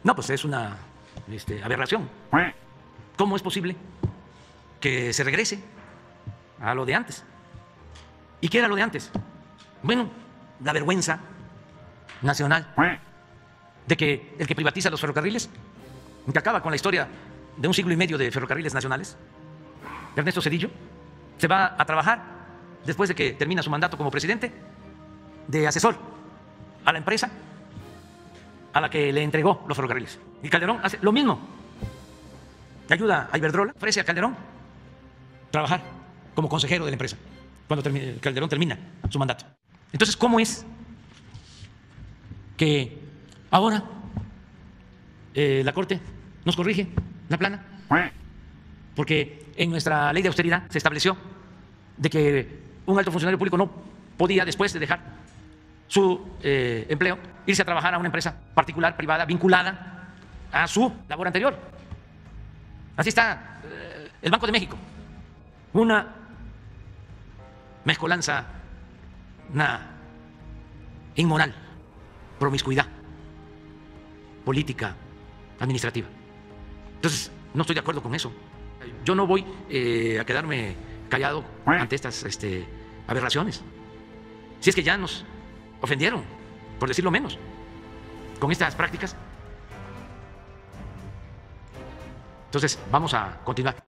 No, pues es una aberración. ¿Cómo es posible que se regrese a lo de antes? ¿Y qué era lo de antes? Bueno, la vergüenza nacional de que el que privatiza los ferrocarriles, que acaba con la historia de un siglo y medio de ferrocarriles nacionales, Ernesto Zedillo, se va a trabajar, después de que termina su mandato como presidente, de asesor a la empresa a la que le entregó los ferrocarriles. Y Calderón hace lo mismo. Que ayuda a Iberdrola, ofrece a Calderón trabajar como consejero de la empresa cuando Calderón termina su mandato. Entonces, ¿cómo es que ahora la Corte nos corrige la plana? Porque en nuestra ley de austeridad se estableció de que un alto funcionario público no podía, después de dejar su empleo, irse a trabajar a una empresa particular, privada, vinculada a su labor anterior. Así está el Banco de México. Una mezcolanza, una inmoral promiscuidad política, administrativa. Entonces, no estoy de acuerdo con eso. Yo no voy a quedarme callado ante estas aberraciones. Si es que ya nos ofendieron, por decirlo menos, con estas prácticas. Entonces, vamos a continuar.